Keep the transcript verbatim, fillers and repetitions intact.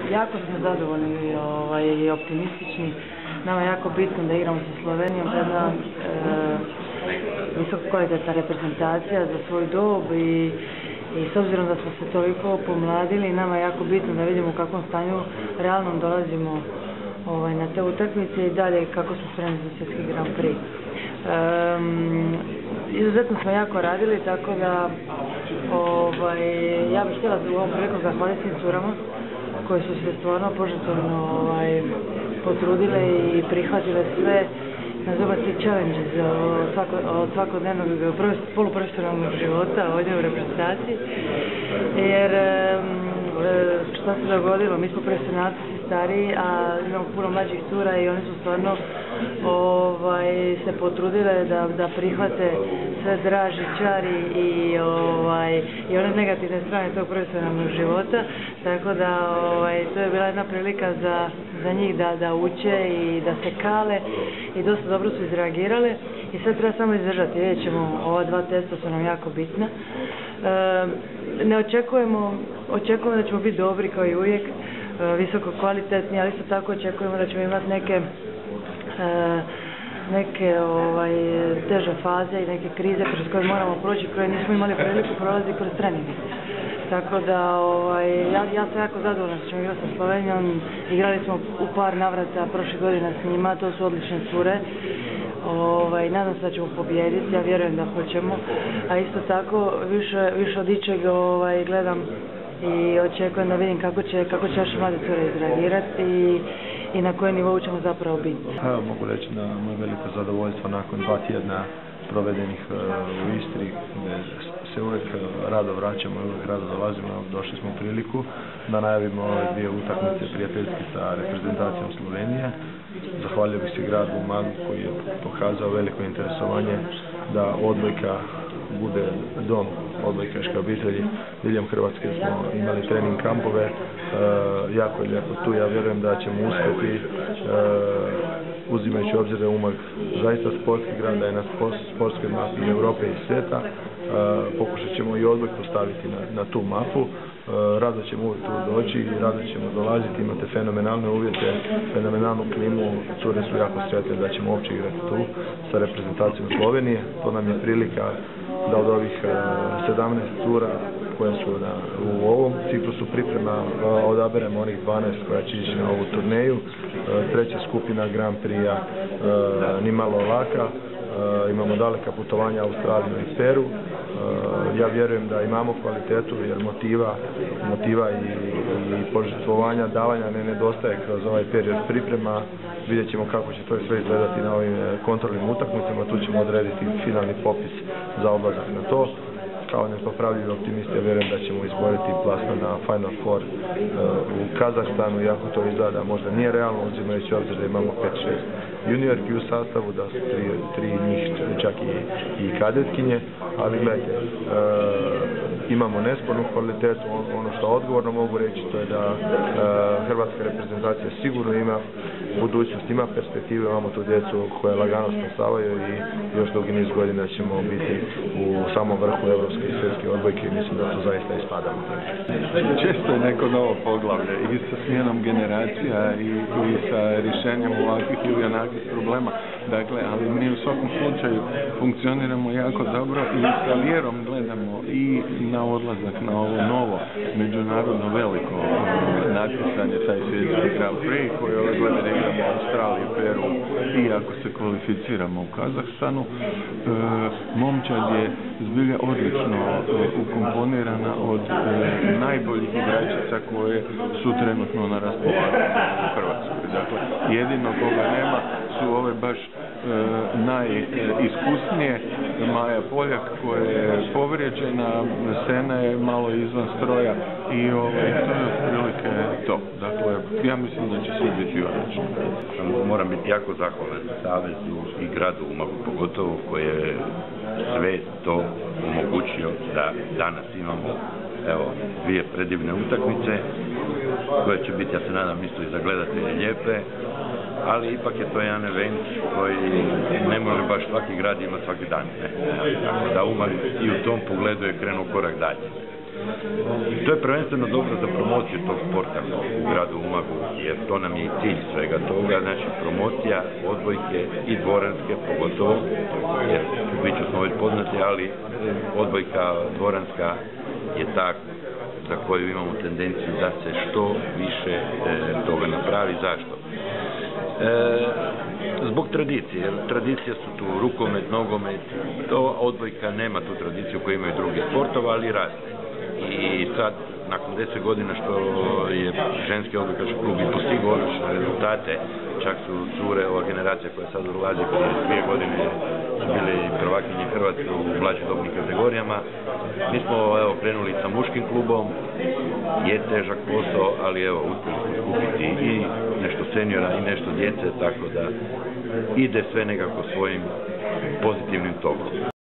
jako smo zadovoljni ovaj, i optimistični. Nama je jako bitno da igramo sa Slovenijom, jedna e, visoko kvalitetna reprezentacija za svoj dob i, i s obzirom da smo se toliko pomladili, nama je jako bitno da vidimo u kakvom stanju realno dolazimo ovaj, na te utakmice i dalje kako smo spremni za svjetski Grand Prix. Um, izuzetno smo jako radili, tako da ovaj, ja bih htjela u ovom priliku zahvaliti svim curama koje su se stvarno požrtvovno ovaj, potrudile i prihvatile sve nazovati challenges od, svako, od svakodnevnog poluprofesionalnog života ovdje u reprezentaciji, jer što se dogodilo, mi smo profesionalci stariji, a imamo puno mlađih cura i oni su stvarno ovaj, se potrudile da, da prihvate sve draži čari i, ovaj, i one negativne strane tog profesionalnog života, tako da ovaj, to je bila jedna prilika za, za njih da, da uče i da se kale i dosta dobro su izreagirale i sad treba samo izdržati. Vidjet ćemo, ova dva testa su nam jako bitna. E, ne očekujemo, očekujemo da ćemo biti dobri kao i uvijek, visoko kvalitetni, ali isto tako očekujemo da ćemo imati neke e, neke ovaj, teže faze i neke krize kroz koje moramo proći, koje nismo imali priliku prolaziti kroz treninge. Tako da ovaj, ja, ja sam jako zadovoljna što ćemo igrati sa Slovenijom. Igrali smo u par navrata prošle godine s njima, to su odlične cure. Ovaj, nadam se da ćemo pobijediti, ja vjerujem da hoćemo. A isto tako više, više od ičeg ovaj, gledam i očekujem da vidim kako će, kako će naše mlade cure izreagirati i, i na kojem nivou ćemo zapravo biti. Evo, mogu reći da moje veliko zadovoljstvo nakon dva tjedna provedenih uh, u Istri, gdje se uvijek rado vraćamo i uvijek rado dolazimo. Došli smo u priliku da najavimo ove dvije utakmice prijateljski sa reprezentacijom Slovenije. Zahvalio bih se gradu Umagu koji je pokazao veliko interesovanje da odbojka bude dom odbojkaške obitelji. Diljem Hrvatske smo imali trening kampove, e, jako je lijepo tu, ja vjerujem da ćemo uspjeti, e, uzimajući obzir da je Umag zaista sportski grad, da je na sportskoj mapi Europe i svijeta. E, pokušat ćemo i odbojku staviti na, na tu mapu. E, rado ćemo uvijek tu doći i rado ćemo dolaziti, imate fenomenalne uvjete, fenomenalnu klimu, cure su jako sretne da ćemo uopće igrati tu sa reprezentacijom Slovenije. To nam je prilika da od ovih sedamnaest cura koje su na, u ovom ciklusu priprema odaberemo onih dvanaest koja će ići na ovu turneju. Treća skupina Grand Prix-a nimalo laka. Imamo daleka putovanja Australiju i Peru. Ja vjerujem da imamo kvalitetu jer motiva, motiva i, i požrtvovanja, davanja ne nedostaje kroz ovaj period priprema. Vidjet ćemo kako će to sve izgledati na ovim kontrolnim utakmicama, tu ćemo odrediti finalni popis za odlazak na to. Kao nepopravljivi optimisti, ja vjerujem da ćemo izboriti plasman na Final Four uh, u Kazahstanu, iako to izgleda možda nije realno, uzimajući obzir da imamo pet šest juniorki u sastavu, da su tri, tri njih čak i, i kadetkinje, ali gledajte, uh, imamo nespornu kvalitetu. On, ono što odgovorno mogu reći to je da uh, hrvatska reprezentacija sigurno ima budućnost, ima perspektive, imamo tu djecu koje lagano stasavaju i još dugi niz godina ćemo biti u samom vrhu evropske i svjetske odbojke i mislim da to zaista ispadamo. Često je neko novo poglavlje i sa smjenom generacija i, i sa rješenjem ovakvih ili onakvih problema. Dakle, ali mi u svakom slučaju funkcioniramo jako dobro i sa vjerom gledamo i na odlazak na ovo novo međunarodno veliko natjecanje, taj svjetski Grand Prix koji ove godine igramo u Australiji, Peru i ako se kvalificiramo u Kazahstanu. E, momčad je zbilja odlično e, ukomponirana od e, najboljih igračica koje su trenutno na raspolaganju u Hrvatskoj. Dakle, jedino koga nema su ove baš e, najiskusnije. Maja Poljak koja je povrijeđena, Sena je malo izvan stroja i ovaj, to je otprilike to. Dakle, ja mislim da će sve biti odlično. Moram biti jako zahvalan Savezu i gradu Umagu pogotovo koji je sve to omogućio da danas imamo evo, dvije predivne utakmice koje će biti, ja se nadam, isto i za gledatelje lijepe, ali ipak je to jedan event koji ne može baš svaki grad imati svaki dan. Ne? Tako da Umag i u tom pogledu je krenuo korak dalje. To je prvenstveno dobro za promociju tog sporta u gradu Umagu, jer to nam je i cilj svega toga, znači promocija odbojke i dvoranske pogotovo, jer u biću smo već poznati, ali odbojka dvoranska je ta za koju imamo tendenciju da se što više e, toga napravi. Zašto? E, zbog tradicije, jer tradicija su tu rukomet, nogomet, to odbojka nema tu tradiciju koju imaju drugi sportova, ali raste. I sad, nakon deset godina što je ženski odbojkaški klub i postigao odlične rezultate, čak su cure, ova generacija koja sad ulazi prije dvije godine su bili prvakinje Hrvatske u mlađim dobnim kategorijama. Mi smo evo, krenuli sa muškim klubom, je težak posao, ali evo, uspjeli smo skupiti i nešto seniora i nešto djece, tako da ide sve nekako svojim pozitivnim tokom.